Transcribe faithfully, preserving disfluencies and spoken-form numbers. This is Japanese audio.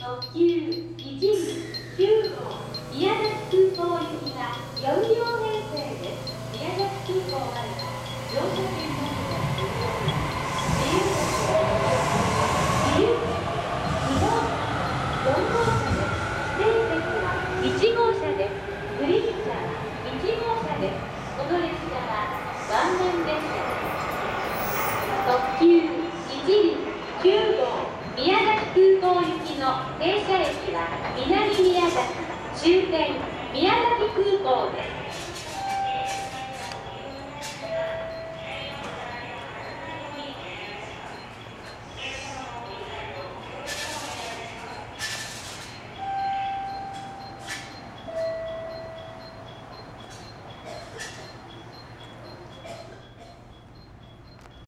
特急いちじきゅうごう宮崎空港行きがよんりょう編成です。宮崎空港までは乗車券などが無料です。自由席、自由席、に号車、よん号車です。指定席はいち号車です。グリーン車はいち号車です。この列車はワンマン列車です。特急いちじきゅうごう宮崎空港行きの停車駅は南宮崎終点宮崎空港です。